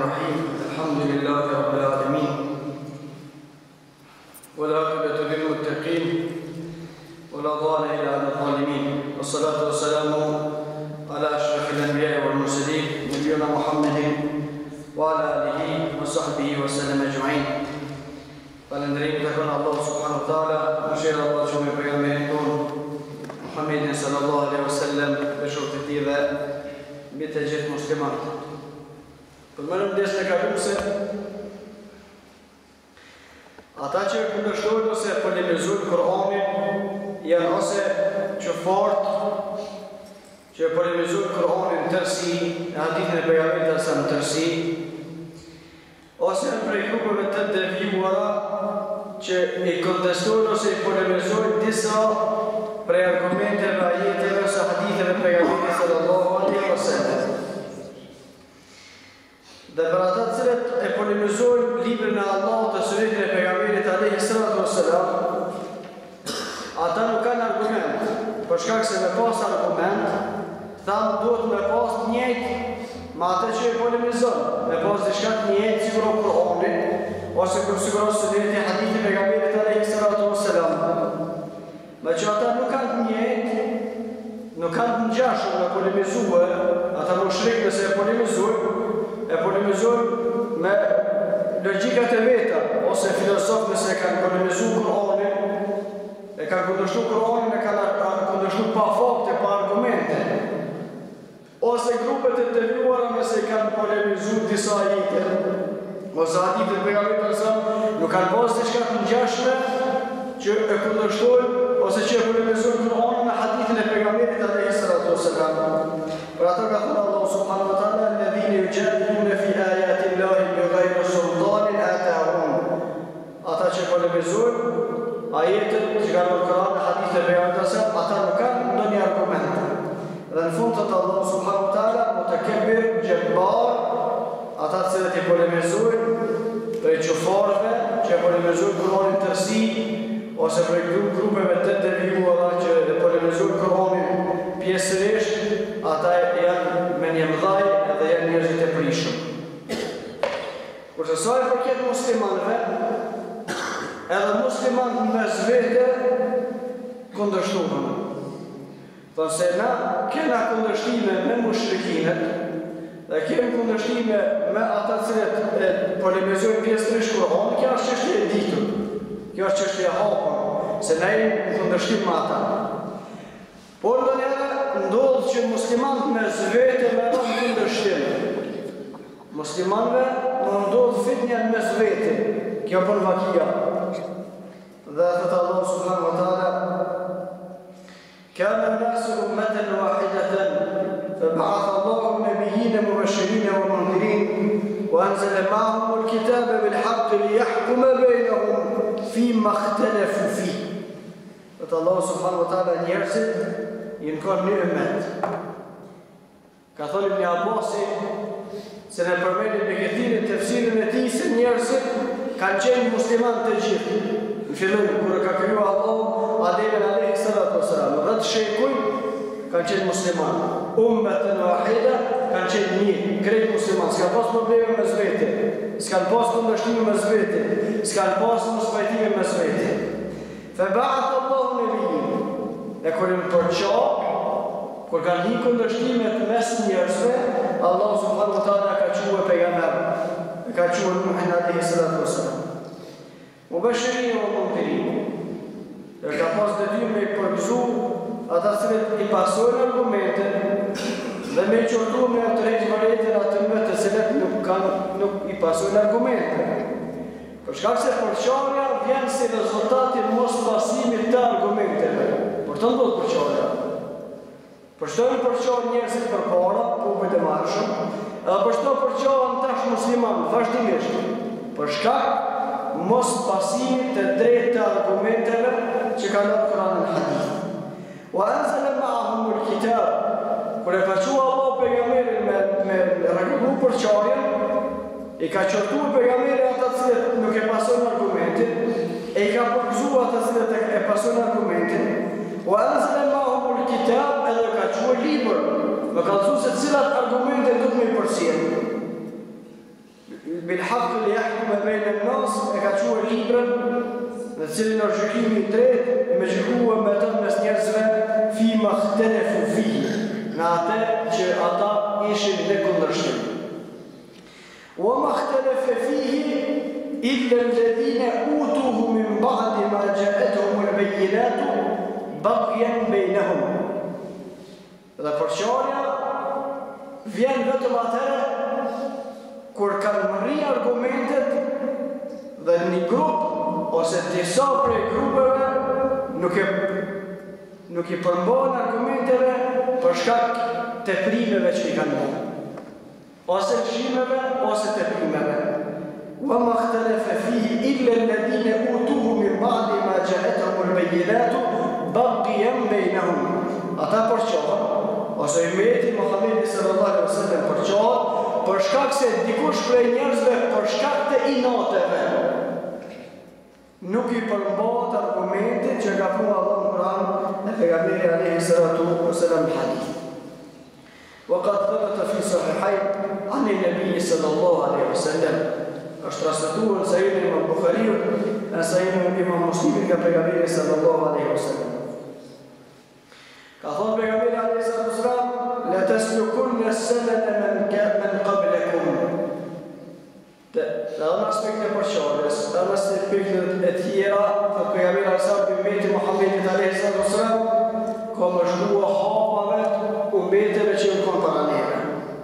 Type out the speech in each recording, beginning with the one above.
الرحيم الحمد لله رب العالمين والعاقبة للمتقين ولا ضال إلا على الظالمين والصلاة والسلام على أشرف الأنبياء والمرسلين نبينا محمد وعلى آله وصحبه وسلم أجمعين. Falënderim takon Allahu subhanahu wa taala, mëshira Allah shumë i pejgamberit ton Muhammedin sallallahu alaihi wasallam, bashortë e tij dhe mbi të gjithë muslimanët. Përmendëm desë në kaluese ata që kundërshtojnë ose polemizojnë Kur'anin janë ose që fort që polemizojnë Kur'anin në tërësi, hadithin e pejgamberit sa në tërësi, ose në prej grupeve të devijuara që i kontestojnë ose i polemizojnë disa prej argumenteve, ajeteve ose haditheve të pejgamberit sallallahu alaihi wasallam. Dhe për ata të cilët e polemizojnë librin e Allahut dhe sunetin e pejgamberit alaihi salatu wassalam, ata nuk kanë argument, për shkak se me pas argument, thamë duhet me pas njëjtë ma atë që e polemizon, me pas diçka të njëjtë siguro Kur'anit, ose kur siguro sunetin e hadithit e pejgamberit alaihi salatu wassalam. Me që ata nuk kanë të njëjtë, nuk kanë të ngjashur me polemizue, ata mushrikë nëse e polemizojnë me logjikat e veta, ose filosofë nëse kanë polemizuar Kur'anin, e kanë kundërshtuar Kur'anin, e kanë kundërshtuar pa fakte, pa argumente. Ose grupet e devijuara nëse kanë polemizuar disa ajete, ose hadithe të pejgamberit sallallahu nuk kanë pas diçka të ngjashme që e kundërshtojnë ose që e polemizojnë Kur'anin me hadithin e pejgamberit alaihi salatu wassalam. Për ato ka thënë Allahu subhanahu wa taala: "Alladhina yujadiluna fi ayati Allahi bighayri sultanin atahum." Ata që polemizojnë ajetet që kanë në Kur'an dhe hadithe të pejgamberit sallallahu ata nuk kanë ndonjë argument. Dhe në fund të Allahu subhanahu wa taala mutakabbir, jabbar, ata të cilët i polemizojnë prej çufarëve që e polemizojnë Kur'anin tërësi, ose prej grupeve të devijuara që e polemizojnë Kur'anin pjesërisht, ata janë me një mëdhaj dhe janë njerëzit e prishëm. Kurse sa i përket muslimanëve, edhe muslimanët mes vete kundërshtohen. Thonë se na kena kundërshtime me mushrikinët dhe kemi kundërshtime me ata cilët e polemizojnë pjesërisht Kur'anin, kjo është çështje e ditur. Kjo është çështje e hapur, se ne jemi kundërshtim me ata. Por ndonjëherë ndodh që muslimanët mes vete merren kundërshtim. Muslimanëve më ndodh fitnja mes vete, kjo bën vakia. Dhe thot Allahu subhanahu wa taala: كان الناس أمة واحدة فبعث الله النبيين مبشرين ومنذرين وأنزل معهم الكتاب بالحق ليحكم بينهم فيما اختلفوا فيه. الله سبحانه وتعالى njerëzit janë kanë një ummet. Ka thënë Ibn Abbasi se në përmendjen e këtij tefsirin e tij se njerëzit kanë qenë muslimanë të gjithë. Në fillim kur ka krijuar Allahu Ademin alayhi salatu wassalam, rreth shekuj kanë qenë muslimanë. Ummatan wahida kanë qenë një, krejt muslimanë, s'ka pas probleme mes vete, s'kan pas kundërshtime mes vete, s'kan pas mospajtime mes vete. Fa ba'atha Allahu nabiyyin. E kur në përqa, kur kanë një kundërshtimet mes njerëzve, Allah subhanahu wa taala ka quajtur pejgamber, ka quajtur Nuhin alayhi salatu wassalam. Mubashirin wa mundhirin. Dhe ka pas detyrë me i përgëzu ata cilët i pasojnë argumente dhe me i qortu me të rejtë vërejtën atë të cilët nuk i pasojnë argumente. Për shkak se përqarja vjen si rezultati mos pasimit të argumenteve. Për të ndodhë përqarja. Përshtojnë përqarë njerëzit për para, popujt e marshëm, edhe përshtojnë përqarën tash muslimanë, vazhdimisht. Për shkak mos pasimit të drejtë të argumenteve që ka në Kur'an në hadith. Wa anzala ma'ahum al-kitab. Kur e ka thënë Allah pejgamberin me rregullu përçarjen, i ka qortuar pejgamberin ata që nuk e pasojnë argumentin, e i ka përgëzuar ata që e pasojnë argumentin. Wa anzala ma'ahum al-kitab, edhe ka thënë libër, më ka thënë se cilat argumente do të më përcjellin. bil haqq li yahkuma bayna an-nas, e ka quajtur librën në cilin është gjykimi i tretë, me gjykuar me të mes njerëzve fima ikhtalafu fihi, në atë që ata ishin në kundërshtim. Wa ma ikhtalafa fihi illa alladhina utuhu min ba'di ma ja'atuhum al-bayyinatu baghyan bainahum. Dhe përqarja vjen vetëm atëherë kur kanë mërri argumentet dhe një grup ose disa prej grupeve nuk i përmbajnë argumenteve për shkak të primeve që i kanë bërë, ose çmimeve ose të primeve. Wa ma ikhtalafa fihi illa alladhina utuhu min ba'di ma ja'atuhum al-bayyinatu baghyan bainahum. Ata përqarën ose ummeti Muhamedi sallallahu alaihi wasallam përqarën për shkak se dikush prej njerëzve për shkak të inateve nuk i përmbahet argumentit që ka thuar Allahu në Kur'an dhe pejgamberi alayhi salatu wasallam hadith. وقد ثبت في صحيحين عن النبي صلى الله عليه وسلم. Është transmetuar në Sahihun e Imam Buhariut dhe Sahihun e Imam Muslimit nga pejgamberi sallallahu alaihi wasallam. Ka thënë pejgamberi alayhi salatu wasallam: "La taslukunna as-sanana man qablakum." Dhe në aspektin e përqarjes, në aspektin e tjera, të pejgamberi alayhi salatu ummeti Muhammedit alayhi salatu wasallam ka mëshkuar hapave ummeteve që u kanë para neve.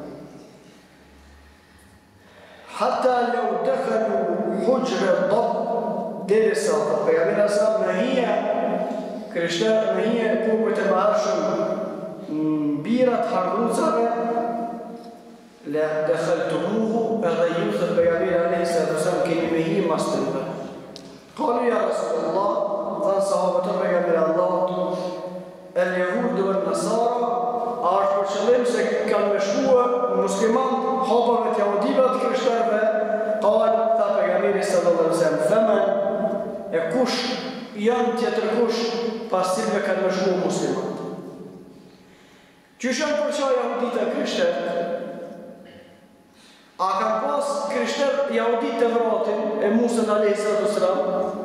Hatta law dakhalu hujra ad-dab, derisa pejgamberi alayhi salatu me hija krishterë, me hija popujt e bashëm birat harrucave, la dakhaltumuhu, edhe ju thot pejgamberi alayhi salatu wasallam keni me hi mas tyre. Qalu ya Rasulullah, thanë sahabët e pejgamberit Allahut, el-yahud wan-nasara, a është për qëllim se kanë mëshkuar muslimanët hapave të jahudive të krishterëve? Qal, tha pejgamberi sallallahu alaihi wasallam, faman, e kush janë tjetër kush pas cilëve kanë mëshkuar muslimanët? Qysh janë përqarë jahudit e krishterët? A kanë pas krishterë jahudit të vratin e Musën alayhi salatu wasalam?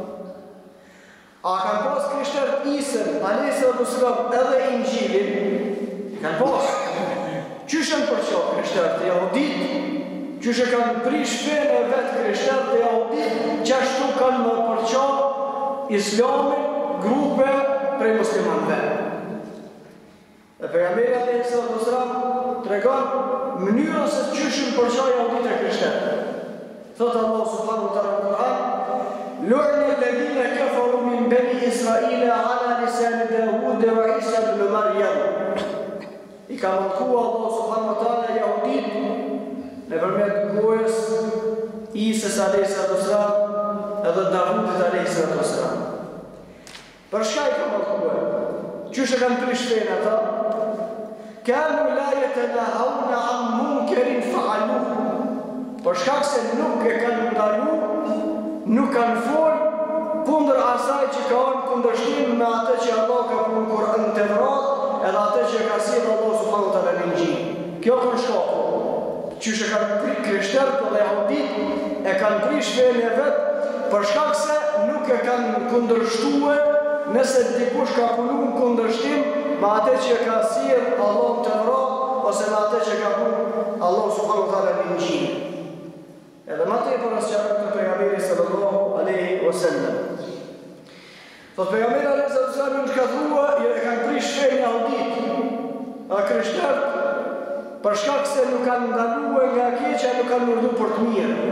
A kanë pas krishterët Isën alayhi salatu wasalam edhe Injilin? Kanë pas. Qysh janë përqarë krishterët jahudit? Qysh e kanë prish fenë e vetë krishterët jahudit, që ashtu kanë më përqarë Islamin grupe prej muslimanëve. Dhe pejgamberi alayhi salatu wasalam tregon mënyrën se çyshin përqarë jahudit e krishterët. Thot Allah subhanahu wa ta'ala në Kur'an: "Lu'ina alladhina kafaru min bani Israila ala lisan Dawud wa Isa ibn Maryam." I ka mallkuar Allah subhanahu wa ta'ala jahudit nëpërmjet gojës Isës alayhi salatu wasalam edhe Davudit alayhi salatu wasalam. Për shka i ka mallkuar? Qysh e kanë prish fenë ata? Kanu la yatanahawna an munkarin fa'aluhu. Për shkak se nuk e kanë ndalu, nuk kanë folë kundër asaj që ka ardhur kundërshtim me atë që Allah ka punë Kur'an në Tevrat edhe atë që ka sjellë Allah subhanahu wa ta'ala në Injil. Kjo ka shkaku. Qysh e kanë prish krishterët dhe jahudit e kanë prish fenë e vet për shkak se nuk e kanë kundërshtuar nëse dikush ka punu në kundërshtim me atë që ka sjellë Allah në Tevrat ose me atë që ka punë Allah subhanahu wa ta'ala në Injil. Edhe më tepër as çfarë të pejgamberit sallallahu alaihi wasallam. Thot pejgamberi alayhi salatu wasallam ka thuar, e kanë prish fenë jahudit, a krishterët, për shkak se nuk kanë ndaluar nga keqja, nuk kanë urdhëruar për të mirë.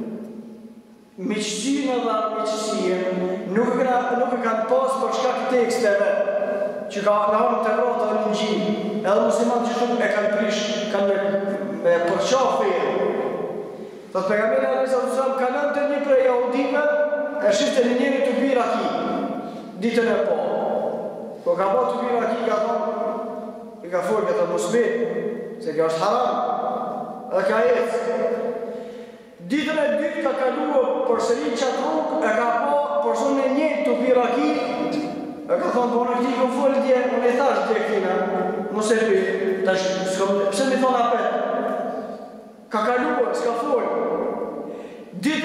Miqësinë dhe armiqësinë nuk e kanë pas për shkak të teksteve që ka në Tevrat dhe në Injil. Edhe muslimanët që e kanë prish, kanë me përqafë. Thot pejgamberi alayhi salatu wasallam kanë të një prej jahudive e shiste një njeri të bira ki ditën e po. Ko ka po të bira ki ka thonë, i ka folë këtë musbet, se kjo është haram, edhe ka jetë. Ditën e dytë ka kaluar përsëri qatë rrugë, e ka po personë e një të bira ki, e ka thonë, po në këti këmë folë dje, unë e thash dje këtina, mos e për, pse mi thonë apet? Ka kaluar, s'ka folë.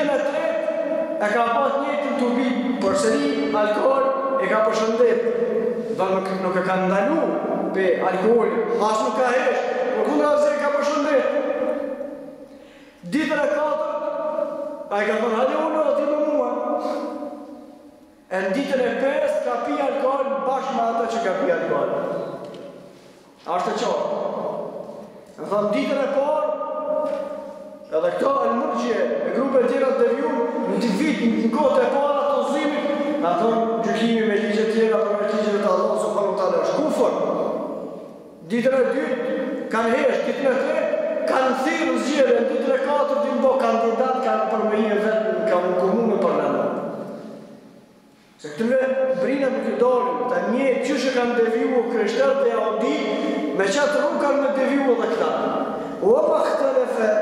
Ditën e tretë e ka pas njëjtin tubi, përsëri alkool e ka përshëndet. Nuk e ka ndalu pe alkool, as nuk ka hesh, por kundrazi e ka përshëndet. Ditën e katërt ai ka thënë hajde unë ti me mua. E në ditën e pestë ka pi alkool bashkë me ata që ka pi alkool. Ashtë e qartë. Në thëmë ditën e parë, edhe këta e mërgjje, e grupe tjera të devju, në të vitë, në kote e para të zimit, në thëmë gjykimi me ligje tjera, për me ligje të Allah, subhanu ta'ala, është kufër. Ditën e dytë, kanë hesh, ditën e tretë, kanë thirë zgjere, në ditën e katërt, në bo kandidat, kanë përmejnë vetë, kanë komune për në. Se këtëve brinë për këtë dorin, të një qështë kanë deviju kreshterët e adi, me qatë rrugë kanë me deviju dhe këta. O ma këtëlefe,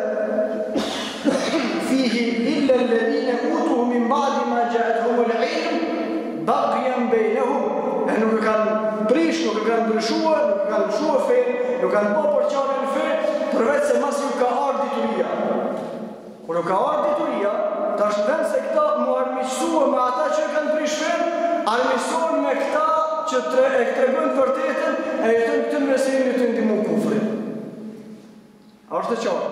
fihi illa alladhina utuhu min ba'di ma ja'atuhum al-'ilm baghyan bainahum. E nuk e kanë prish, nuk e kanë ndryshuar, nuk e kanë ndryshuar fen, nuk kanë bërë përçarje në fen, përveç se mas ju ka ardhur dituria. Kur nuk ka ardhur dituria, tash vend se këta mu armiqësuar me ata që e kanë prish fen, armiqësuar me këta që e tregojnë të vërtetën, e jetojnë këtë meselin e të ndihmu kufrin. A është të qartë?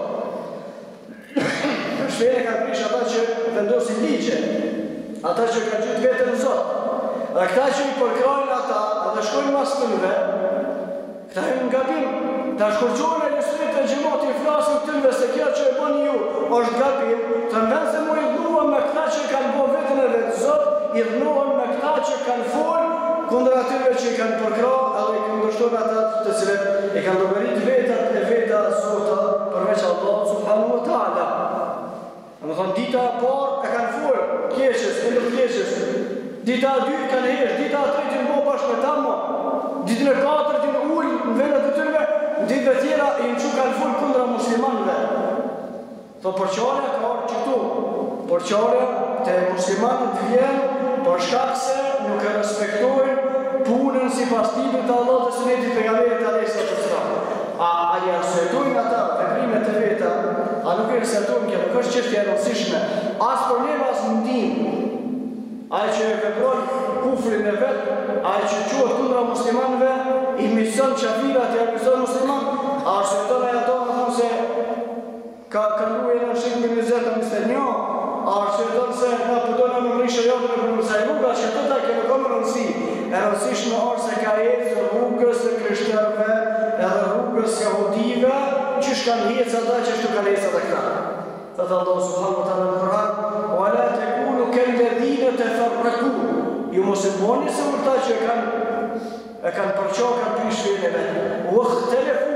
Shpejnë e kanë prish ata që vendosin ligje, ata që kanë gjytë vetën në Zot. Dhe këta që i përkrajnë ata, edhe shkojnë mas tënve, këta e në gabim, të shkurqojnë e njësërit e gjimati i flasin tënve se kja që e bëni ju është gabim, të në vend se mu i dhnuan me këta që kanë bo vetën e vetë Zot, i dhnuan me këta që kanë folë, kundër atyre që i kanë përkrajnë, edhe i kanë ndështojnë ata të cilët i kanë doberit vetat e veta Zota përveç Allah subhanu wa ta'ala. Në thonë, dita parë e kanë folë, keqës, ndër keqës, dita dytë kanë hesh, dita tretë në bo bashkë me tamo, ditën e katërt në ullë në vendet të tërve, ditëve tjera i në që kanë folë kundra muslimanëve. Thonë, përqarja ka orë qëtu, përqarja të muslimanët vjenë për shkak se nuk e respektojnë punën si pas tipit të Allah të sunetit pejgamberit alayhi sallam. A i arsuetojnë ata veprimet e veta, a nuk e arsuetojnë kjo, nuk është çështje e rëndësishme, as për neve as ndim. Ai që e vepron kufrin e vet, ai që quhet kundra muslimanëve, i mision qafirat e mision musliman, a arsueton ai ato më thonë se ka kaluar në shekën e 21, a arsueton se na përdojnë në mrishë jotën e përmësaj rruga, që të ta keme komë rëndësi. E rëndësishme është se ka ecë rrugës e krishterëve edhe rrugës jahudive, që shkanë hecë ata që shtu kanë hecë ata këta. Thëtë Allah subhanahu wa ta'ala në Kur'an, wa la takunu kalladhina tafarraqu. Ju mos e bëni se ata që e kanë përqarë, kanë prish feneve. U ikhtalafu,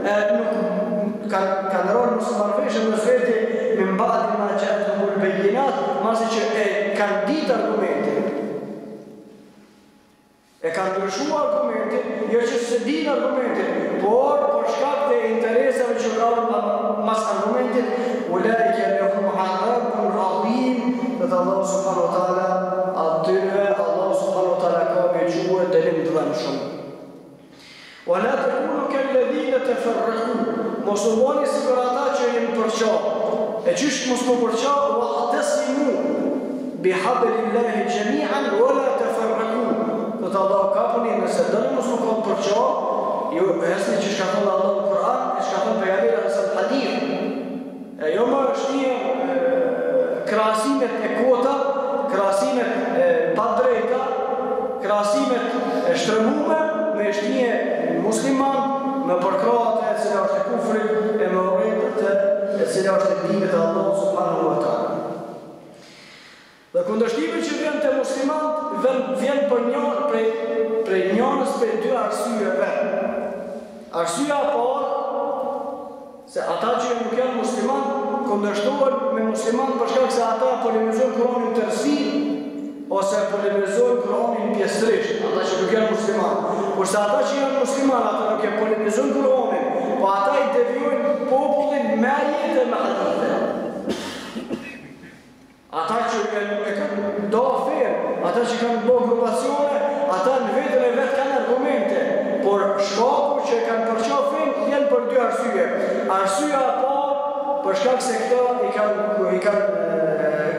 nuk kanë rënë mos marrëveshje me vete min ba'di ma ja'atuhumul bayyinat, masi që e kanë ditë argumentin. E kanë ndryshuar argumentin, jo që se dinë argumentin, por për shkak të interesave që kanë mas argumentin, ulaika lahum adhabun adhim, dhe Allah subhanahu wa ta'ala, atyre Allah subhanahu wa ta'ala ka me quë dënim të dëmshëm. Wa la takunu kalladhina tafarraqu, mos u bëni si për ata që jenë përqarë. E qysh mos më përqarë, wa'tasimu bihablillahi jami'an wa la tafarraqu. Të Allah kapëni, nëse dëni mos më kanë përqarë, ju esni që shka thënë Allah në Kur'an, e shka thënë pejgamberi alayhi hadith. E jo më është një krahasimet e kota, krahasimet e padrejta, krahasimet e shtrëmume, me është një musliman me përkrahët e cila është e kufrit, e me urejtët e cila është e dimit e Allah subhanahu wa ta'ala. Dhe kundërshtimi që vjen të muslimanët vjen prej njënës për dy arsyeve. Arsyeja e parë, se ata që nuk janë musliman, kundërshtohen me musliman për shkak se ata polemizojnë Kur'anin tërësi, ose polemizojnë Kur'anin pjesërisht, ata që nuk janë musliman. Kurse ata që janë musliman, ata nuk e polemizojnë Kur'anin, po ata i devijojnë popullin me ajete me hadithe. Ata që e kanë do ferë, ata që kanë bo grupacione, ata në vetën e vetë kanë argumente, por shkaku që e kanë përqa ferë, jenë për dy arsye. Arsyeja e parë, për shkak se këta i kanë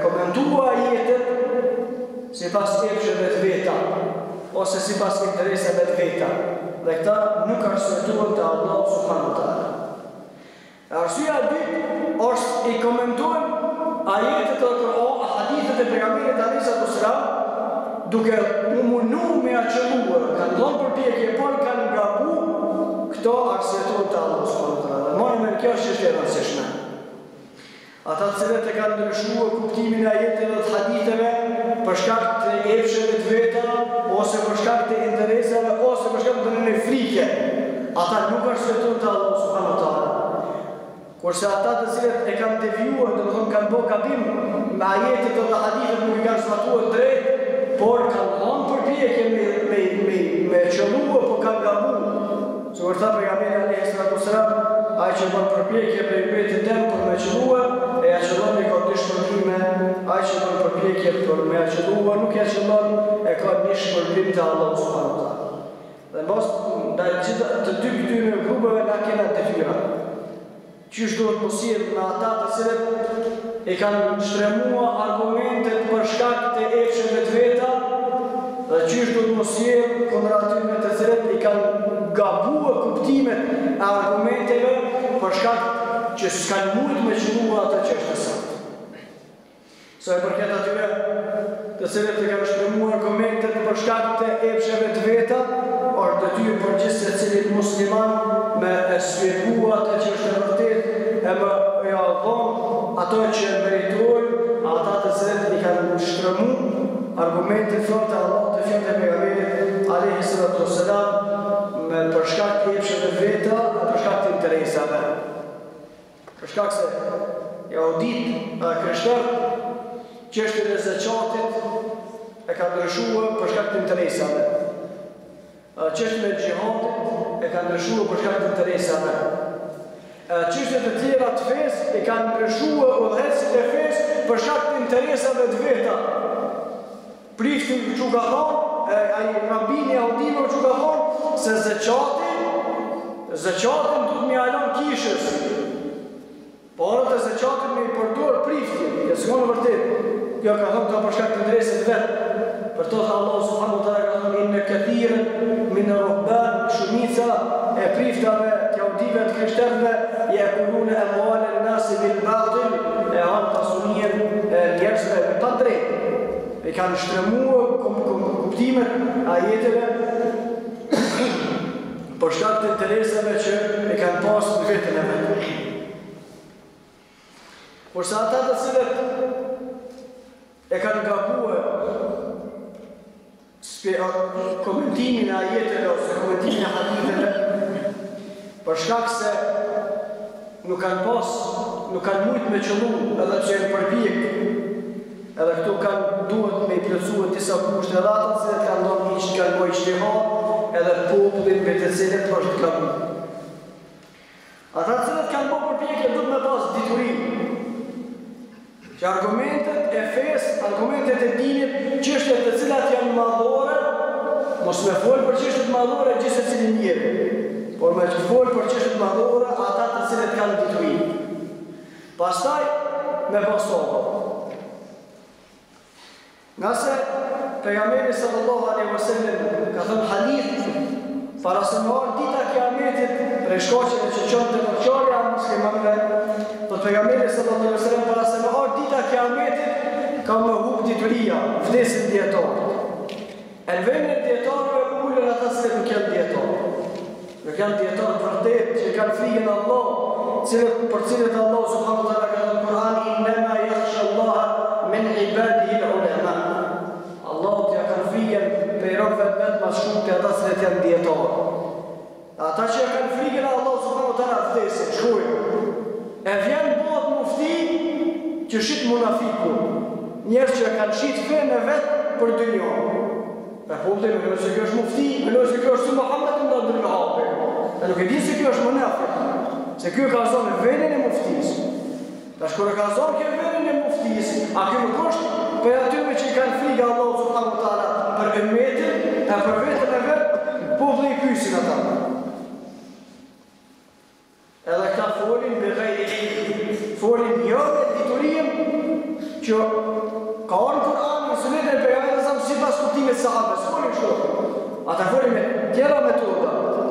pas epsheve të veta, ose si pas interesave të veta. Dhe këta nuk arsyetohen te Allahu subhanahu wa taala. Arsyeja e dytë është i komentojnë ajetet e Kur'anit, hadithet e pejgamberit alayhis salam, duke u mundu me aqelluar, kanë dhënë përpjekje, por kanë gabu, këto arsyetohen te Allahu subhanahu wa taala. Morën kjo është çështje e rëndësishme. Ata të cilët e kanë ndryshuar kuptimin e ajeteve dhe të haditheve për shkak të epsheve të veta, ose për shkak të interesave, ose për shkak të një frike, ata nuk arsyetohen te Allahu subhanahu wa taala. Kurse ata të cilët e kanë devijuar, domethënë kanë bërë gabim me ajetet dhe hadithet, nuk i kanë zbatuar drejt, por kanë dhënë përpjekje me qelluar, por kanë gabuar. Sikur tha pejgamberi alayhis salam, ai që bën përpjekje për vetë tem për me qelluar, e aqellon me këtë shpërbime, ai që bën përpjekje për me aqelluar, nuk e aqellon, e ka një shpërbim te Allahu subhanahu wa taala. Dhe mos ndaj të dy këtyre grupeve na kena detyra. Qysh duhet mos jetë me ata të cilët e kanë shtremuar argumentet për shkak të epsheve të veta, dhe qysh duhet mos jetë kundër atyre të cilët i kanë gabuar kuptimet e argumenteve për shkak që s'kanë mujt me qëllua atë që është saktë. Sa e përket atyre të cilët i kanë shtremuar argumentet për shkak të epsheve të veta, është detyrë për gjithë secilit musliman me e shpjegua atë që është e vërtet, e me ja dhon ato që meritojnë, ata të cilët i kanë shtremuar argumentet fortë Allahut të fjalët e pejgamberit alayhis salam me për shkak të epsheve të veta, për shkak të interesave. Për shkak se jahudit dhe krishterët çështjen e zakatit e kanë ndryshuar për shkak të interesave. Çështjen e xhihadit e kanë ndryshuar për shkak të interesave. Çështjet e tjera të fesë e kanë ndryshuar udhëhecit e fesë për shkak të interesave të veta. Priftin që ka thonë, ai rabini jahudinëve që ka thonë se zakatin duhet me alon kishës. Por të zakatin me i përdor priftin, e s'kon vërtet. Kjo ka thonë ka për shkak të interesit vet. Për to tha Allahu subhanahu wa taala ka thonë inna kathiran min ar-ruhban, shumica e priftave të jahudëve të krishterëve yakuluna amwal an-nas bil batil, e han pasunien e njerëzve me pa drejtë. E kanë shtremuar kuptimet ajeteve për shkak të interesave që e kanë pasur në vetën e vet. Kurse ata të cilët e kanë gabuar komentimin e ajeteve ose komentimin e haditheve për shkak se nuk kanë mujt me qëllu edhe që e përpjek, edhe këtu duhet me i plotësuar disa kushte edhe ata të cilët kanë ndonë një që kanë bojë ijtihad edhe popullin me të cilët është gabu. Ata të cilët kanë bojë përpjekje duhet me pas dituri. Që argumentet e fesë, argumentet e dinit, çështjet të cilat janë madhore, mos me folë për çështjet madhore gjithë secili njeri, por me folë për çështjet madhore ata të cilët kanë dituri. Pastaj me pasova. Nëse pejgamberi sallallahu alaihi wasallam ka thënë hadith para se më ardhë dita kiametit, prej shkaqeve që qonë të përqarja muslimanëve, të pejgamberi sallallahu alaihi wasallam para se më ardhë dita kiametit ka më hub dituria, vdesin djetarët. E në vendin e djetarëve ullën ata se nuk janë djetarë. Nuk janë djetarë vërtet që kanë frikën Allah, për cilët Allah subhanahu wa taala ka thënë në Kur'an innama yakhsha Allah min ibadihi al-ulama. Allahu t'ja kanë frikën për robëve të vetë mas shumë të ata se janë djetarë. Ata që kanë frikën Allah subhanahu wa taala vdesin, shkojnë. E vjen bëhet mufti që shit munafiku. Njerëz që kanë shit fenë e vetë për dynjë. Për popullin, me nëse kjo është mufti, me nëse kjo është si Muhammed nda ndërë hape. E nuk e di se kjo është munafik, se kjo ka zonë venin e muftis. Tash kur e ka zonë kjo venin e muftis, a kjo nuk është për atyre që i kanë frikë Allah subhanahu wa taala për ummetin, e për vetën e vetë, populli i pyesin ata. Edhe këta folin folin jo me diturim që ka orë Kur'an, në sunet e pejgamberit sahabë, së folin kështu. Ata folin me tjera metoda.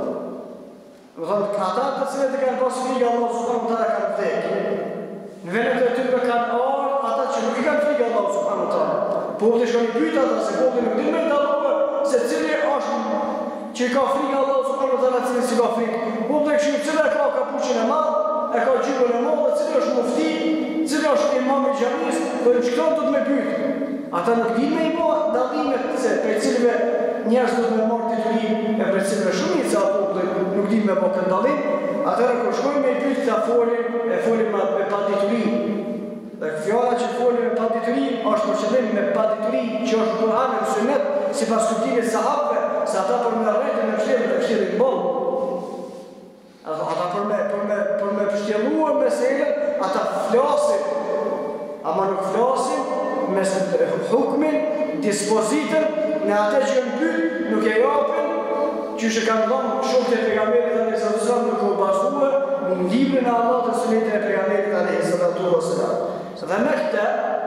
Më thonë, ata të cilët e kanë pas frikë Allah subhanahu wa taala kanë vdekë. Në vendet e tyre kanë ardhur ata që nuk i kanë frikë Allah subhanahu wa taala. Populli shkon i pyet ata se populli nuk din me dalluar se cili është që ka frikë Allah subhanahu wa taala, cili si ka frikë. Populli kështu cila ka kapuçin e madh, e ka gjyrën e madhe, cili është mufti, cili është imam i xhamisë, por çka do të më pyet. Ata nuk din me i bë dallimet se për cilëve njerëz do të më marrë dituri e për cilëve shumica populli nuk din me bë këtë dallim. Atëherë kur shkojmë me i pyet ta folin me padituri. Dhe fjala që folin me padituri është për qëllim me padituri që është Kur'ani dhe Sunet sipas kuptimit të sahabëve, se ata për me rrejtë në pështjelin bollë. Ata për me pështjeluar meselën, ata flasin, ama nuk flasin me hukmin, dispozitën, në atë që në pyet, nuk e japin, që që kanë dhënë shokët e pejgamberit alayhi sallam nuk u bazuar në librin e Allahut dhe sunetin e pejgamberit alayhi sallam. Se dhe me këtë,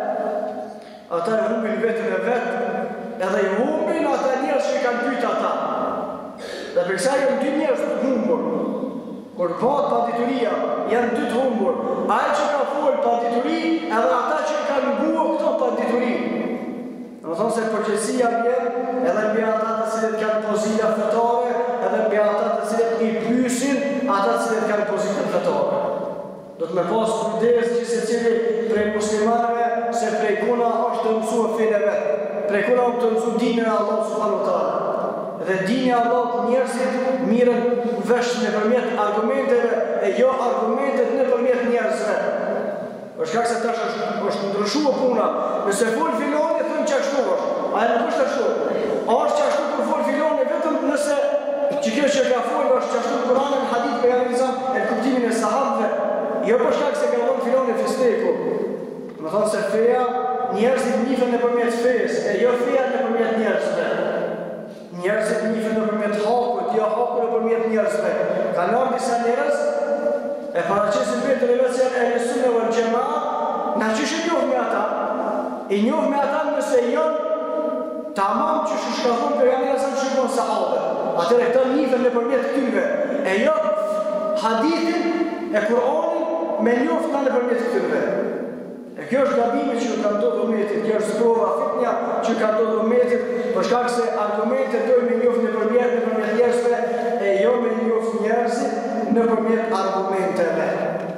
ata e humbin vetën e vetë, edhe i humbin ata njerëz që kanë pyet ata. Dhe për kësaj janë dy njerëz të humbur. Kur bëhet padituria, janë dy të humbur. Ai që ka folë padituri, edhe ata që kanë mbuar këto padituri. Në më thonë se përgjësia vjen edhe mbi ata të cilët kanë pozita fetare, edhe mbi ata të cilët i pyesin ata të cilët kanë pozita fetare. Do të me pas kujdes që se cili prej muslimanëve se prej kuna është të mësua fene vetë. Prej kuna është të mësu dinën e Allah subhanahu wa taala. Dhe dini Allah njerëzit mirën vesh nëpërmjet argumenteve e jo argumentet nëpërmjet njerëzve. Për shkak se tash është ndryshuar puna. Nëse fol filoni thonë që ashtu është. Ai nuk është ashtu. Është që ashtu kur fol filoni vetëm nëse që kjo që ka folur është që ashtu Kur'ani dhe hadith pejgamberit e kuptimin e sahabëve. Jo për shkak se ka dhënë filoni festeku. Do thonë se feja njerëzit njihen nëpërmjet fesë, e jo feja nëpërmjet njerëzve. Njerëzit njihen nëpërmjet hakut, jo haku nëpërmjet njerëzve. Kanë ardhur disa njerëz e paraqesin vetën e vetë se janë e sunne wal jamaa, na që njoh me ata. I njoh me ata nëse janë tamam që shkakton pejgamberi sa shkon sahabë. Atëherë këto njihen nëpërmjet këtyre. E jo hadithin e Kur'anit me njoft kanë nëpërmjet këtyre. E kjo është gabimi që ka ndodhur umetit, kjo është prova fitnja që ka ndodhur umetit, për shkak se argumentet dojnë me njoft nëpërmjet njerëzve e jo me njoft njerëzit nëpërmjet argumenteve.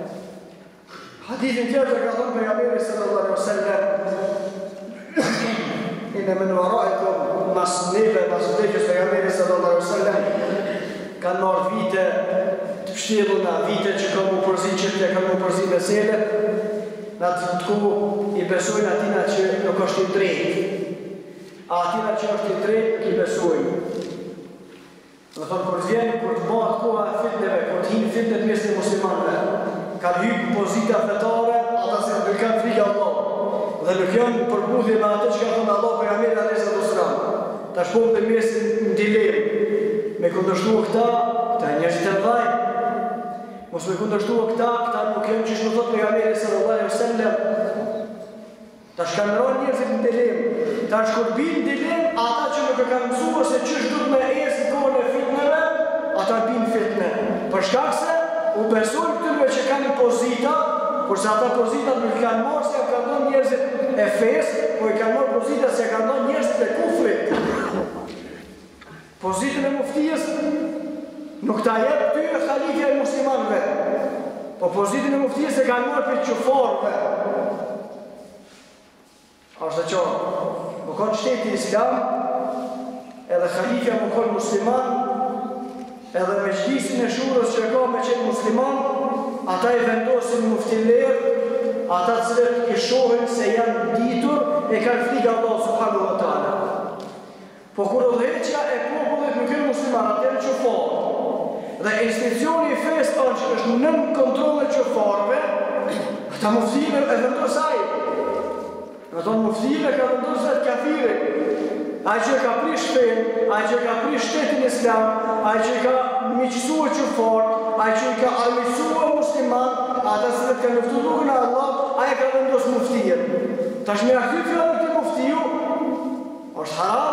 Hadithin tjetër ka thënë pejgamberi sallallahu alaihi wasallam, inna min waraikum mas neve, mas vdekjes pejgamberi sallallahu alaihi wasallam, kanë marrë vite të pështjelluna, vite që kanë u përzin qëtë, kanë u përzin meselet, në atë të ku i besojnë atina që nuk është i drejtë. A atina që është i drejtë, i besojnë. Dhe thonë, kur të bëhat koha e fitneve, kur të hinë fitnet mes të muslimanëve, kanë hyrë pozita fetare, ata se nuk kanë frikë Allah. Dhe nuk janë përputhje me atë që ka thonë Allah pejgamberi alayhi sallam. Tash po të mesin në dilemë. Me kundërshtua këta njerëzit e mëdhenj. Mos me kundërshtua këta nuk janë që shtu thot pejgamberi sallallahu alaihi wasallam. Tash kanë rënë njerëzit në dilemë. Tash kur bin dilemë, ata që nuk e kanë mësuar se ç'është duhet me ecë kohën e fitneve, ata bin fitne. Për shkak se u besojnë këtyre që kanë pozita, kurse ata pozita nuk kanë marrë se kanë dhënë njerëzit e fesë, po i kanë marrë pozita se kanë dhënë njerëzit e kufrit. Pozitën e muftijes nuk ta jep tyre halifja e muslimanëve, po pozitën e muftijes e kanë marrë për qufarëve. Ashtë që më konë shteti islam, edhe halifja më konë musliman, edhe me gjlisin e shurës që ka me qenë musliman, ata i vendosin muftilerë, ata cilët i shohin se janë ditur e kanë frikë Allah subhanahu wa taala. Po kur udhëheqja e popullit nuk janë musliman, atëherë qufarë. Dhe institucioni i fesë është nën kontroll e qufarëve, ata muftinë e vendos ai. Në tonë muftinë ka vendosur vetë kafiri. Ai që ka prish fenë, ai që ka prish shtetin islam, ai që ka miqësuar qufar, ai që ka armiqësuar musliman, ata se kanë luftuar rrugën e Allahut, ai ka vendosur muftinë. Tash me aty fjalën e muftiu, është haram,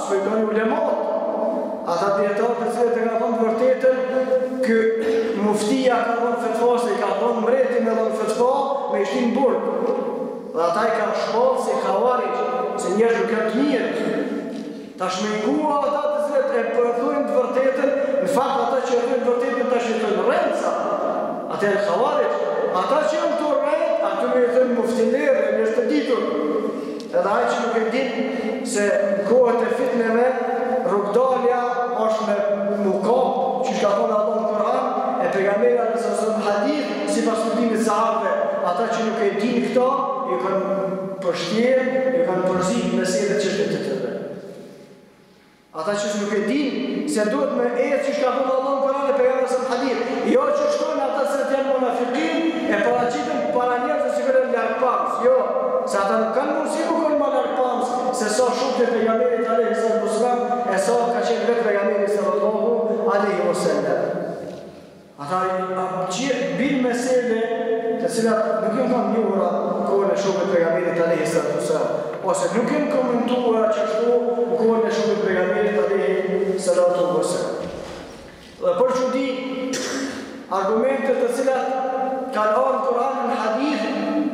që i kanë ulemat, ata djetarë të cilët e ka thonë vërtetën, kë muftia ka thonë fetfa, se i ka thonë mreti me thonë fetfa, me ishtin burg. Dhe ata i ka shpallë se Khawarij, se njerëz nuk janë të mirë. Ta shmengua ata të cilët e përthujnë të vërtetën, në fakt ata që e thujnë të vërtetën ta shqitën rëndësa. Ata e Khawarij, ata që janë të rëndë, aty me i thujnë muftinerë, njështë të ditur. Edhe ai që nuk e din se në kohët e fitneve, rrugdalja është me mukam, që shka thonë Allah në Koran, e pejgamberi alayhi sallam hadith, si pas studimit sahabëve, ata që nuk e din këta, i kanë përshtjerë, i kanë përzit meselet që shtet të tëre. Ata që nuk e din, se duhet me që shka thonë Allah në Koran e pejgamberi sallam hadith, jo që shtojnë ata se të janë munafikin, e paraqiten para njerëzve si kërën largpamës, jo, se ata nuk kanë mundësi nuk kanë më largpamës, se sa shokët e pejgamberit alayhi sallam, e sa ka qenë vetë pejgamberi sallallahu alaihi wasallam. Ata bin mesele të cilat nuk jenë kanë njohura kohën e shokët pejgamberit alayhi sallam, ose nuk jenë komentuara qashtu në kohën e shokët pejgamberit alayhi sallam. Dhe për çudi, argumentet të cilat kanë ardhur në Kur'an në hadith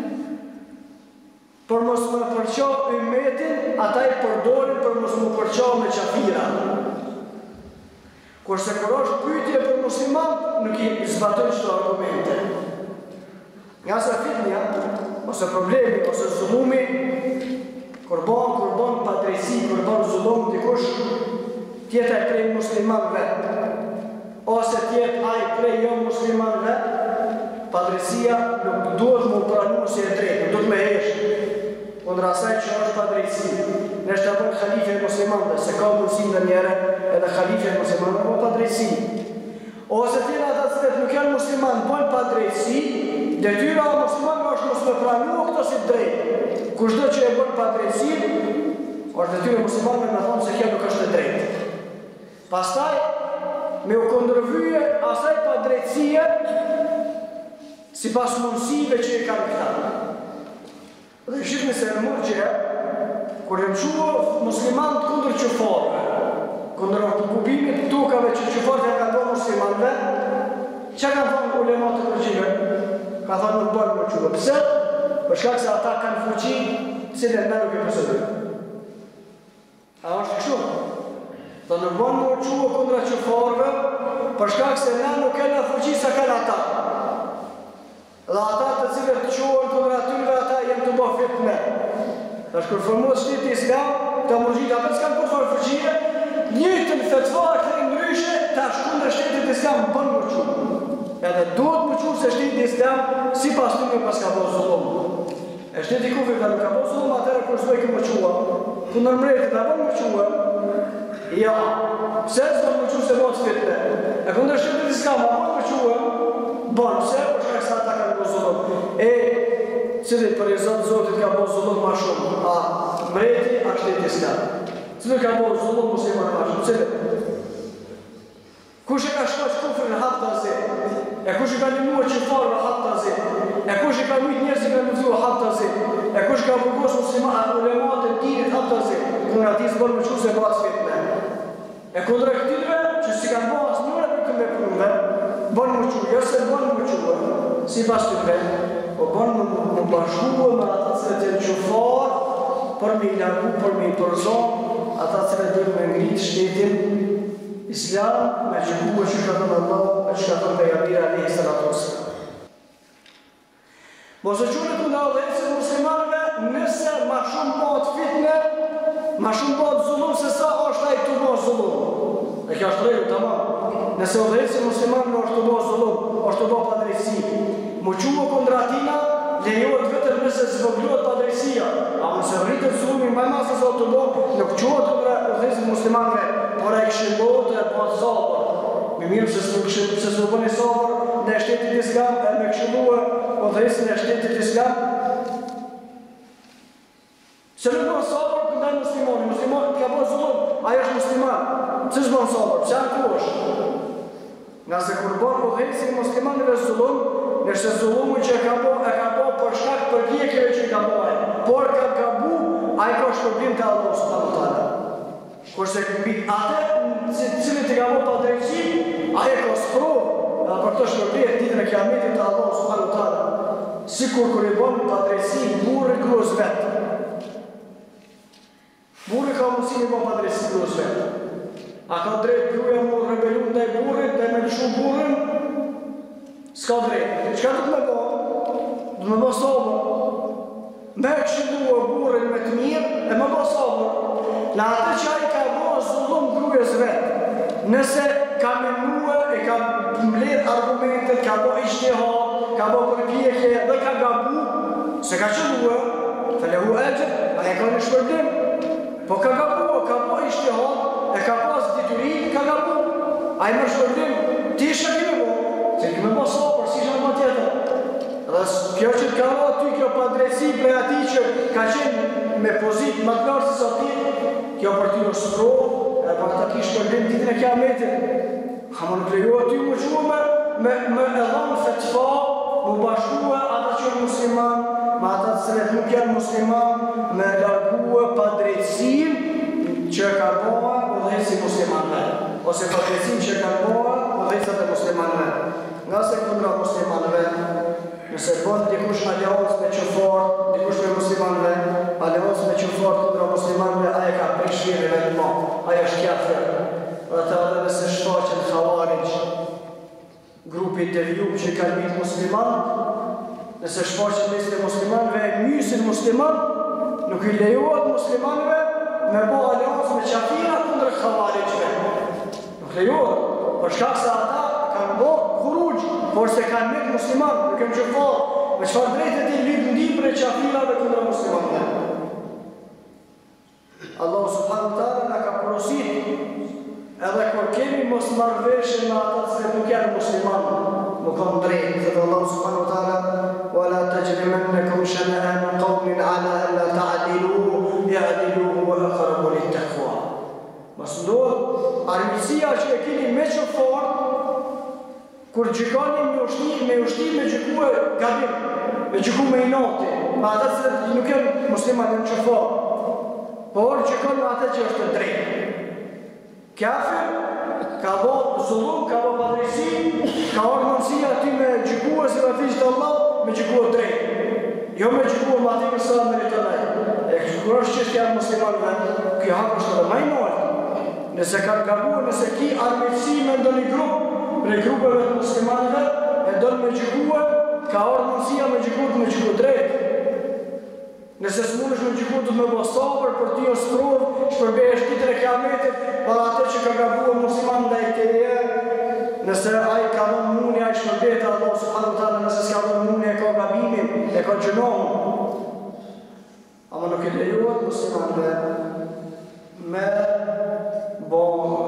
për mos më përqa ummetin, ata i përdorin për mos më përqa me qafira. Kurse kur është pyetje për musliman, nuk i zbatojnë çdo argumente. Nga se fitnia, ose problemi, ose zullumi, kur bën padrejsi, kur bën zullum dikush, tjetë ai prej musliman vetë, ose tjetë ai prej jo musliman vetë, padrejësia nuk duhet më pranu si e drejtë, nuk duhet me hesh. Kundra asaj që është padrejtësi, në është të bërë khalife e muslimanve, se ka mundësim dhe njere edhe khalife e muslimanve bërë padrejtësi. Ose tjera ata cilët nuk janë musliman bërë padrejtësi, detyra o muslimanve është mos me pranu këto si drejtë. Kushdo që e bërë padrejtësi, është detyra muslimanve me thonë se kjo nuk është e drejtë. Pastaj, me u kundërvyje asaj padrejtësie si pas mundësive që i kanë këta. Dhe shqipni se e mërgje, kur e mëshua muslimanët kundër qëfarve, kundër okupimit tukave që qëfarve e ka do muslimanëve, që kanë thonë ulemat të mërgjive? Ka thonë nuk bërë më quë. Pse? Për shkak se ata kanë fuqi, cilën me nuk e pësëdhë. A është kështu? Dhe nuk bërë më quë kundër qëfarve, për shkak se na nuk e në fuqi sa kanë ata. Dhe ata të cilët të qohën kundër atyre, ata jenë të bëhë fitne. Dhe është kur formuat shteti islam, të mërgjit apet s'kanë për farë fërgjire, njëtën fetva këtë ndryshe, ta shkundër shtetit islam bënë më qumë. Edhe duhet më qumë se shtetit islam, si pas të një pas ka bëhë zullum. E shteti kufi ka nuk ka bëhë zullum, atërë kur s'dojke më qua. Kundër mretit ta bënë më qua, ja, pse s'do më qumë se bëhë fitne. E kundër shtetit islam, a bënë më qua, bënë, pse, për shkak se ata kanë bëhë zullum. Cilit për i Zotit ka bëhë zullum ma shumë, a mreti, a shtetit islam. Cilit ka bëhë zullum musliman ma shumë, cilit? Kush e ka shkaq kufrin në hap të zi? E kush e ka limuar qëfarë në hap të zi? E kush e ka mujt njerëz që ka luftu hap të zi? E kush ka burgos musliman ulemat e dinit hap të zi? Kundër atij s'bën më çu se bëhet fitne. E kundër këtyre që si kanë bëhë asnjëra për të veprime, bën më çu, jo se bën më çu, sipas tyre, po bën më bashkuar me ata që janë qufar për me largu, për me përzon ata që do të ngritë shtetin Islam me gjëkuë që ka thënë Allah e që ka thënë pejgamberi alayhi salatu wassalam. Mos e qunë të ndalëhecë muslimanëve nëse ma shumë bëhet fitne, ma shumë bëhet zullum se sa është ai të bëhet zullum. E kjo është rregull tamam. Nëse udhëhecë muslimanëve është të bëhet zullum, është të bëhet padrejtësi. Mu qumë kundra atina lejohet vetëm nëse zvogëlohet padrejtësia. A nëse rritet zullumi më mas se sa të bëhet, nuk quhet kundra udhëhecë muslimanëve. Por e këshin botë e bëtë sabër. Mi mirë se s'u bëni sabër në shtetit islam e me këshiluë o dhejsin e shtetit islam. Se nuk bënë sabër këndaj muslimoni. Muslimoni ka bënë zullum, aja është musliman. Cësh bënë sabër, që janë kush? Nga se kur bënë o dhejsin muslimanive zullum, nështë zullumu që e ka bënë për shkak për kjekjeve që i ka bënë. Por ka bu, aja ka shpërbim të Allah subhanahu wa taala. Kurse mbi atë cilët i ka bërë pa drejtësi, ai ka sprovë, edhe për këtë shpërblet ditën e Kiametit te Allahu subhanahu wa taala. Sikur kur i bën pa drejtësi burri gruas vet. Burri ka mundësi me bën pa drejtësi gruas vet. A ka drejt gruaja mu rebelu ndaj burrit, dhe me lëshu burrin? S'ka drejt. Çka do të më bëj? Do më bëj sabër. Me këshillua burrin me të mirë e më bëj sabër. Në atë që ai ka bërë zullum gruas vet. Nëse ka menuar e ka mbledh argumentet, ka bërë ijtihad, ka bërë përpjekje dhe ka gabu, se ka qëlluar, falehu ajr, ai ka një shpërblim. Po ka gabu, ka bërë ijtihad, e ka pas diturin, ka gabu. Ai më shpërblim, ti ishe kime bo, se kime bo sabër, si që më tjetër. Dhe kjo që të ka bërë ty, kjo pa drejtësi prej ati që ka qenë me pozit më të lartë se sa ti, kjo për ty është sprovë, e për ta kishë shpërblim ditën e Kiametit. Ha më nuk lejohet ty më qume me edhon fetfa, më bashkue ata që janë musliman, me ata të cilët nuk janë musliman, me largue pa drejtësin që ka bëha udhëheci muslimanve, ose pa drejtësin që ka bëha udhëhecat e muslimanve. Nga se kundra muslimanve, nëse bën dikush aleancë me qëfar, dikush me muslimanve, aleancë me qëfar kundra muslimanve, aje ka prish shirëve të ma, aje është kjafër. Dhe ta dhe nëse shfaqen Khawarij, grupi devijum që ka bitë musliman, nëse shfaqen mesin e muslimanve e mysin musliman, nuk i lejohet muslimanve me bo aleancë me qafira kundër Khawarijve. Nuk lejohet, për shkak se ata kanë bo khuruj, por se kanë met musliman, nuk e më qëfar, me qëfar drejtë ti lidh ndim për e qafirave kundër muslimanve. Allahu subhanahu wa taala na ka porosit edhe kur kemi mos marrëveshje me ata që nuk janë muslimanë, nuk kanë drejtë, dhe Allahu subhanahu wa taala wala tajrimannakum shana'an qawmin ala alla ta'dilu ya'dilu huwa aqrabu lit-taqwa. Mos ndodh armiqësia që e keni me çfarë kur gjykoni me ushtim me gjykuar gabim, me gjykuar me inati, me ata që nuk janë muslimanë në çfarë, por gjykon me ata që është drejtë. Kafir, ka bo zullum, ka bo padrejsi, ka orë mundësia ti me gjykua si me fiqë të Allah, me gjykua drejt. Jo me gjykua ma ti mësa me rritonaj. E kërë është që janë muslimanve, kjo hapë është edhe maj nërë. Nëse ka gabuar, nëse ki armitësi me ndoni grupë, prej grupeve të muslimanve, e ndonë me gjykua, ka orë mundësia me gjykua drejt. Nëse s'munësh me gjykua të me bo sabër, për ti o sprovë, shpërbesh ditën e Kiametit, për atë që ka gabuar musliman ndaj teje, nëse ai ka dhënë mundje, ai shpërbet Allahu subhanahu wa taala, nëse s'ka dhënë mundje, e ka gabimin, e ka gjënohën. Ama nuk e lejohet muslimanve me bo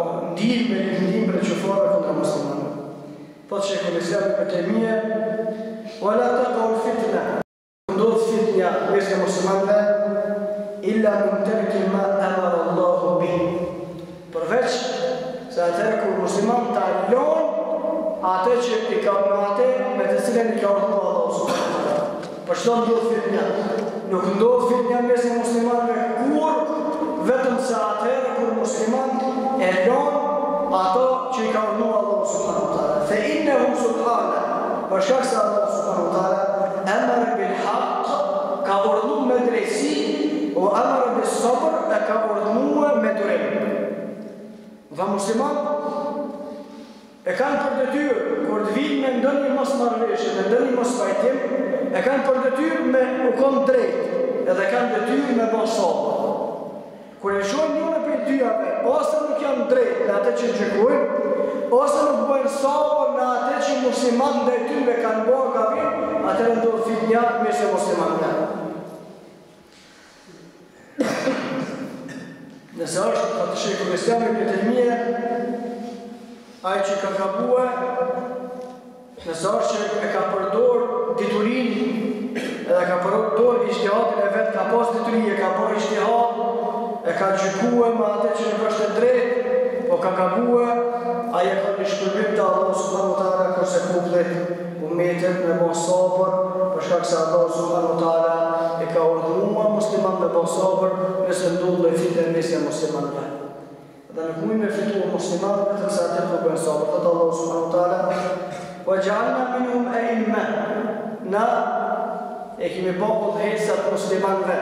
ndim për qëfara kundra muslimanve. Thotë Sheikhul Islam Ibn Taymiyah, wala taqul fitna. Ndodh fitnja mes të muslimanve illa min tarki ma amara Allahu bih. Përveç se atëherë kur musliman ta lën atë që i ka atë me të cilën i ka urdhëruar Allahu subhanahu wa taala. Për çdo ndodh fitnja. Nuk ndodh fitnja mes të muslimanëve kur vetëm se atëherë kur musliman e lën ato që i ka urdhëruar Allahu subhanahu wa taala. Fa innahu subhanahu wa shak se Allahu subhanahu wa taala amara bil haqq, ka urdhëruar me drejtësi, o amara bis sabr, e ka urdhëruar me durim. Dhe musliman e kanë për detyrë, kur të vinë me ndonjë mos marrëveshje, me ndonjë mos pajtim, e kanë për detyrë me u konë drejtë, edhe kanë detyrë me bën sabër. Kur e shohin njëri prej dyave, ose nuk janë drejtë në atë që gjykojnë, ose nuk bëjnë sabër në atë që musliman ndaj tyre kanë bërë gabim, atëherë ndodh fitnja mes muslimanëve. Nëse është atë Sheikhul Islam Ibn Taymiyah, ai që ka gabuar, nëse është që e ka përdor diturinë, edhe ka përdor ijtihadin e vet, ka pas dituri, e ka bërë ijtihad, e ka gjykuar me atë që nuk është e drejtë, po ka gabuar, ai e ka një shpërblim të Allahu subhanahu wa taala, kurse popullit ummetet me bën sabër, për shkak se Allahu subhanahu wa taala e ka urdhëruar musliman me bën sabër nëse ndodh fitnë mes muslimanëve. dhe nuk mund me fitu muslimat vetëm se atë të bëjnë sabër. Thot Allahu subhanahu wa taala: "Wa ja'alna minhum a'imma", na e kemi bërë udhëheqësat muslimanëve,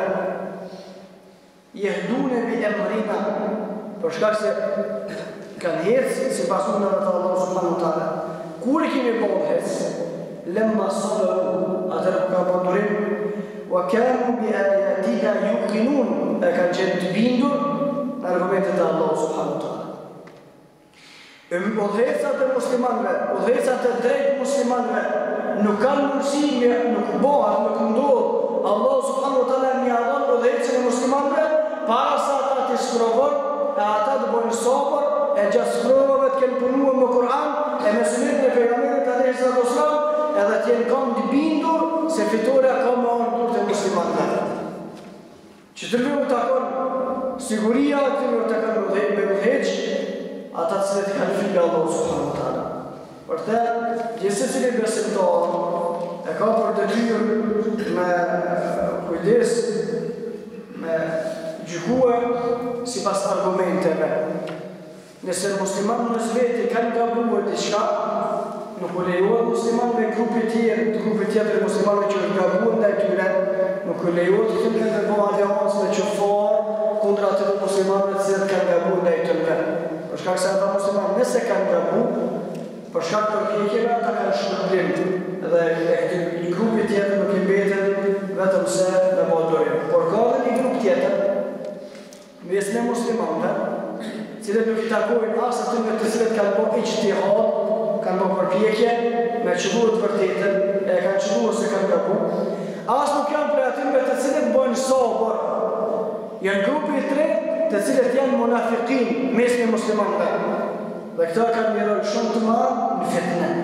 jehdune bi emrina, për shkak se kanë hecë si pasunëve të Allahu subhanahu wa taala. Kur e kemi bërë udhëheqës? Lemma sabaru, atëherë ka pandurim, wa kanu bi ayatina yuqinun, e kanë qenë të bindur në argumentet e Allahu subhanahu wa taala. Udhëheqësat e muslimanëve, udhëheqësat e drejtë muslimanëve, nuk kanë mundësi, nuk bëhet, nuk ndodh Allahu subhanahu wa taala më ia udhëheqjen e muslimanëve para sa ata të sprovojnë, e ata të bëjnë sabër, e gjatë sprovave të kenë punuar me Kur'an e me sunetin e pejgamberit alayhi salatu wasalam, edhe të jenë kanë të bindur se fitoria ka më ardhur te muslimanët. Që të më takon siguria të më takon me udhëheq, ata të cilët kanë frikë Allahu subhanahu wa taala. Për të gjithsesi besimtar e ka për detyrë me kujdes, me gjykuar sipas argumenteve. Nëse muslimanë në vetë kanë gabuar diçka, nuk u lejohet muslimanë me grupe tjetër muslimanë që kanë gabuar ndaj tyre, nuk u lejohet të kenë të bëjë aleancë me çfarë kundra të muslimanëve që kanë gabuar ndaj tyre. Për shkak se ata muslimanë nëse kanë gabuar, për shkak të keqeve ata kanë shpërblim, dhe grupi tjetër nuk i mbetet vetëm se në motorim. Por ka edhe një grup tjetër mes me muslimanëve, cilët nuk i takojnë as atyre të cilët kanë bërë ijtihad, kanë bërë përpjekje me qëlluar të vërtetën, e kanë qëlluar se kanë gabuar, as nuk janë prej atyre të cilët bëjnë sabër. Janë grupi i tretë, të cilët janë munafiqin mes me muslimanëve. Dhe këta kanë një rol shumë të madh në fitnë.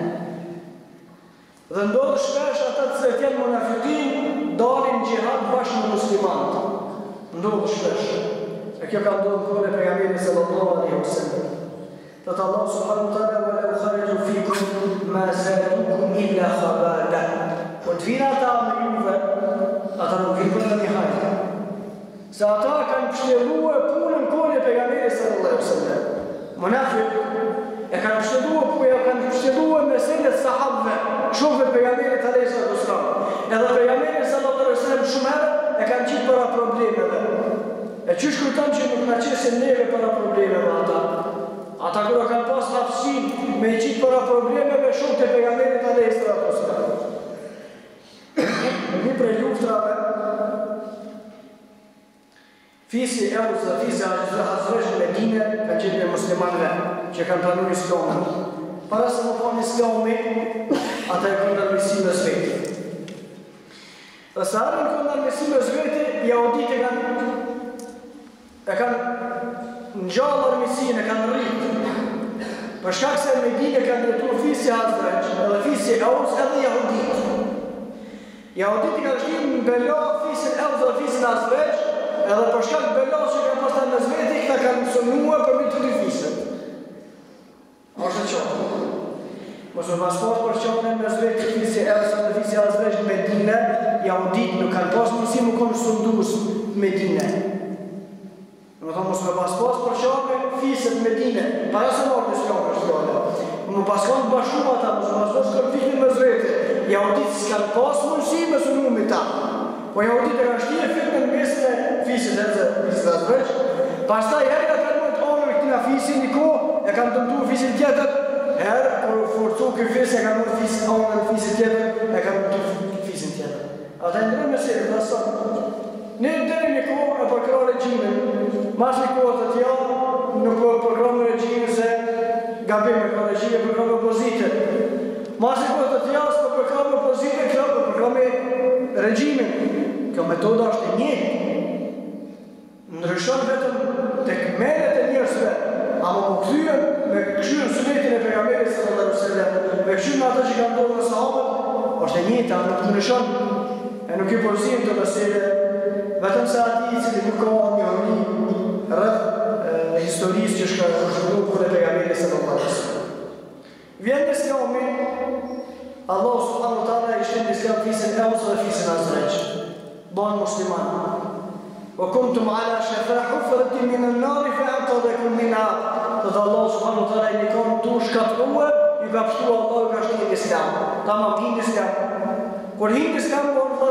Dhe ndodh shpesh ata të cilët janë munafiqin dalin xhihad bashkë me muslimanët. Ndodh shpesh. E kjo ka ndodhur kur e pejgamberi sallallahu alaihi wasallam. Thot Allah subhanahu wa taala: "Wa law kharaju fikum ma zadukum illa khabala." Po të vinë ata me juve, ata nuk vinë për një hajë. Se ata kanë pështjelluar punën kur e pejgamberi sallallahu alaihi wasallam. Munafiq e kanë pështjelluar meselet sahabëve, shokëve pejgamberit alayhi salatu wasallam. Edhe pejgamberi sallallahu alaihi wasallam shumë herë e kanë qitë para problemeve. E qysh kujton që nuk na qesin neve para problemeve ata. Ata kërë kanë pas hapësin me i qitë para problemeve shumë të pejgamberit alayhi salatu wasallam. Një prej luftrave, fisi Eus dhe fisi Hazresh në Medine ka qenë me muslimanëve që kanë pranuar Islamin. Para se më pranë Islamin, ata e kundër besimit vetë. Dhe sa arën kundër besimit vetë, jahuditë e kanë ngjallur misin, e kanë rritë. Për shkak se në Medinë kanë jetuar fisi Hazresh, edhe fisi Eus edhe jahuditë. Jahuditë kanë shkruar në belo fisin Eus dhe fisin Hazresh, edhe për shkak të belos që kanë pasur në zveti, këta kanë mësuar për të dy fisët. Është çonë. Mos u pasport për çonë në zveti fisi Eus dhe fisi Hazresh në Medinë, jahuditë nuk kanë pasur mundësi më konë sundues në Medinë. Mos me pasport për çonë fisët në Medinë, para se morën Islamin është fjala. Më paskon të bashkuar ata, mos pasport për fisin në zveti. Jahuditë s'kan pasur mundësi më sunduar me ta. Po jahuditë kanë shtirë fitnë në mes të fisit edhe fisit Hazresh. Pastaj herë ka treguar të onër këtina fisin një kohë, e kanë dëmtuar fisin tjetër, herë por forcu ky fis e kanë marrë fisin onër fisin tjetër, e kanë dëmtuar fisin tjetër. Ata ndërën me sirë, dhe sot. Në deri një kohë e përkro regjimin, mas një kohë të tjallë, nuk përkro me regjimin se gabim e ka regjimin, përkro me opozitë. Mas një kohë të tjallë, së përkro me opozitë, përkro me regjimin. Kjo metoda është e njëjtë. Ndryshon vetëm tek menet e njerëzve, ama më kthyen me kthyen sunetin e pejgamberit sallallahu alaihi wasallam, me kthyen ato që kanë ndodhur me sahabët, është e njëjta, nuk ndryshon. E nuk i përzim të mesele, vetëm se ati i cili nuk ka njohuri rreth historisë që shkruar kur e pejgamberit sallallahu alaihi wasallam. Vjen në Islami, Allah subhanahu wa taala i shtyn Islam fisin Eus dhe fisin Hazresh. Banë musliman. وكنتم على شفا حفرة من النار فأنقذكم منها. Dhe Allah subhanahu wa taala i nikon tu shkatrua, ju ka pështu Allah, ju ka shtu në Islam. Ta ma hinë Islam. Kur hinë Islam,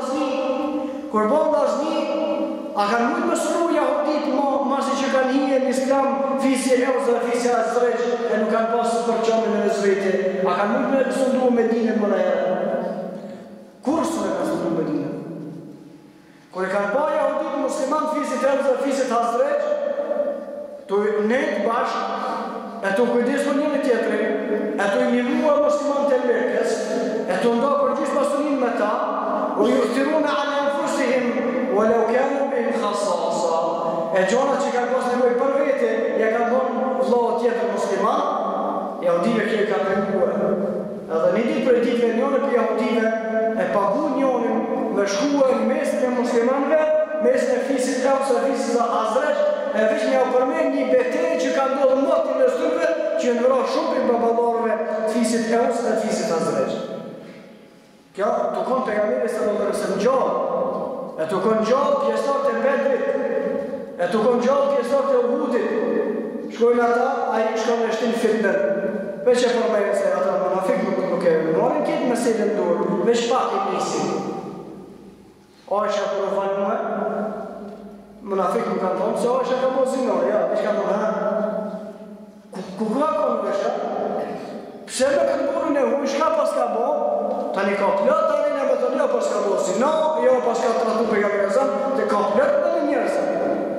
kur bon vllazni, a kanë mujtë më sëru jahudit masi që kanë hinë në Islam, fisi Euza, fisi Azreq, e nuk kanë pasë për qamën e nëzvete. A kanë mujtë me sëndu me dine më në herë. Kur së me ka sëndu me dine? Kur e kanë pa jahudit musliman, fisi Euza, fisi Azreq, të nejtë bashkë, e të kujdes për njënë tjetëri, e të njëllua musliman të Mekës, e të nda për gjithë pasunin me ta, u ju thiruna ala anfusihim, u lau kanu bihim khasasa. E gjona që kanë pas nevoj për vete, ja kanë bon vlohë tjetër musliman, jahudive kje ka përnguar. Edhe një ditë për ditëve njënë për jahudive, e pagu njënin me shkua në mesin e muslimanve, mesin e fisit Euza, fisit Azreq, e veç një përmen një betej që ka ndodhë mëti në styrve që në vëra shumpin babalarve të fisit Euza dhe të fisit Azreq. Kjo të konë pejgamberi sallallahu alaihi wasallam gjallë, e të konë gjallë pjesar të Bedrit, e të konë gjallë pjesar të Uhudit. Shkojnë ata, a i shkojnë e shtinë fitnën. Veç e përmejnë se ata munafik nuk e mënorin kitë me silën dorë, veç pak i nisin. Aisha për në falë muhe, munafik më kanë thonë, se Aisha ka po zinor, ja, ish ka thonë, ha? Ku ka konë vësha? Pse me këtë burën e hu, shka pas ka bo? Tani ka plët, tani ne me thonë, ja pas ka bo zinor, ja pas ka tratu për nga mërëzën, të ka plët dhe në njerëzën.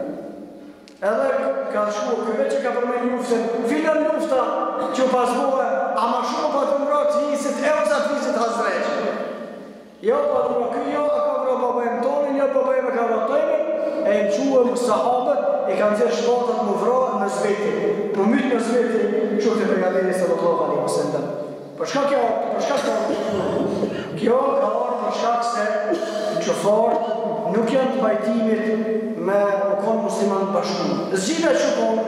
Edhe ka shku, këve që ka përmen luftën, filën lufta që pas bohe, a ma shumë pa të mërë të hisit Euza të hisit Azreq. Jo pa të mërë kjo, a ka mërë babajmë tonin, jo babajmë ka vëtojnë, e në quë më sahabët, e kanë zirë shbatët më vra në zveti. Më mytë në zveti, që të pejgamberi sallallahu alaihi wasallam. Për shka kjo? Kjo ka arë për shkak se qëfarë nuk janë të pajtimit me më konë musliman bashku. Zgjide që konë,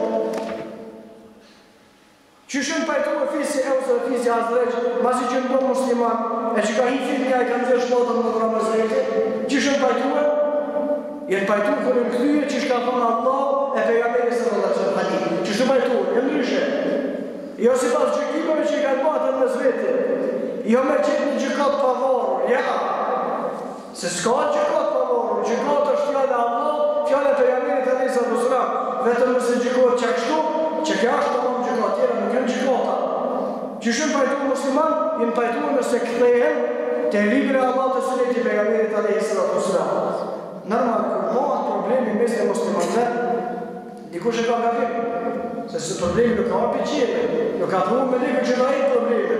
që shënë pajtu e fisi Euza, fisi Azreq, masi që ndo musliman, e që ka hinë filmja e kanë zirë shbatët më vra në zveti, që shënë pajtu e, jenë pajtu kërë në këtyje që shka thonë Allah e pejgamberi sallallahu alaihi wasallam. Që shë pajtu, e ndryshe. Jo si pas gjykimeve që i kanë batën në zveti, jo me qetë një gjykat pavarur, ja. Se s'ka gjykat pavarur, gjykat është fjallë Allah, fjallë e pejgamberit alaihi wasallam. Vetëm nëse gjykot që kështu, që kja është të mëmë gjykat tjera, nuk jenë gjykata. Që shë pajtu musliman, jenë pajtu nëse këthehen të libre Allah të sunet i pejgamberit alaihi wasallam. Normal, kur mohat problemi mes të muslimanve, dikush e ka gabim. Se së problemi nuk ka orë për qire, nuk ka pru me dikë që da i problemi.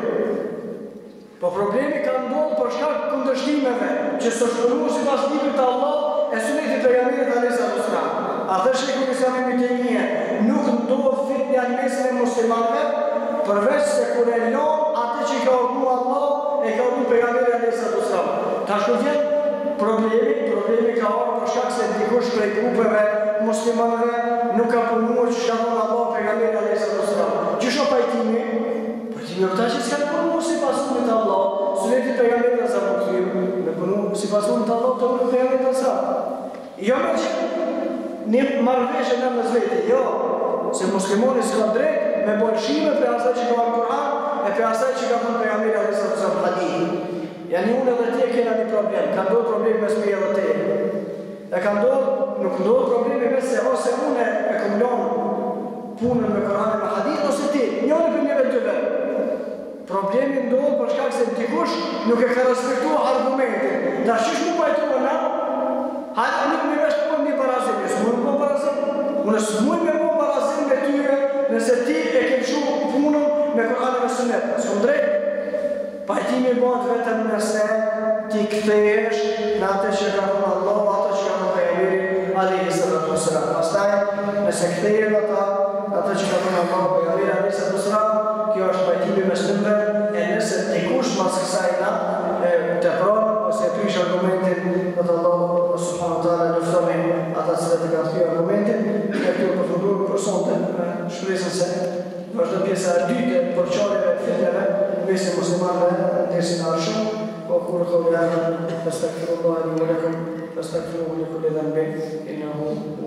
Po problemi ka ndodhë për shkak kundërshtimeve, që së shpënu si pas librit të Allah, e sunetit pejgamberit alaihi wasallam. Atë sheku Islami Mikemije, nuk ndodhë fitnja në mesin e muslimanve, përveç se kur e lonë atë që i ka urnu Allah, e ka urnu pejgamberit alaihi wasallam. Ta shkutjen, problemi ka orë për shkak se dikush prej grupeve muslimanve nuk ka përmuar që shka thonë Allah pejgamberi alaihi wasallam. Qësho pajtimi? Pajtimi këta që s'ka përmuar si pasunit Allah, sunetit pejgamberit alaihi wasallam, me përmuar si pasunit Allah të përmuar pejgamberit alaihi wasallam. Jo me që një marrëveshje në zveti, jo, se muslimoni s'ka drejt me bolshime për asaj që ka në Kur'an e për asaj që ka thonë pejgamberi alaihi wasallam hadith. Janë unë edhe tje kena një problem, ka ndodhë problemi mes me edhe tje. E ka ndodhë, nuk ndodhë problemi mes se ose unë e këmlonë punën me Koranin me hadith, ose ti, njëri për njëve dyve. Problemi ndodhë për shkak se dikush nuk e ka respektua argumentin. Da shish mu pajtua na, hajtë nuk me vesh për një parazim, e s'mujnë për parazim. Unë s'mujnë me për parazim me tyre, nëse ti e kemë shumë punën me Koranin me sunet. S'këm drejt. Pajtimi bëhet vetëm nëse ti kthehesh në atë që ka thonë Allah, atë që ka thonë pejgamberi alaihi wasallam. Pastaj, nëse kthehen atë që ka thonë Allah, pejgamberi alaihi wasallam, kjo është pajtimi mes tyre, e nëse dikush mas kësaj na të pron ose prish argumentin në të Allah subhanahu wa taala luftoni ata që të kanë thënë argumentin, e këtu përfunduar për sonte, shpresoj se vazhdo pjesa e dytë e përçarjeve të fitnave, mesin muslimanëve ndërsi në arshëm, أقول قولي هذا فاستغفر الله لي ولكم فاستغفروه لكل ذنب إنه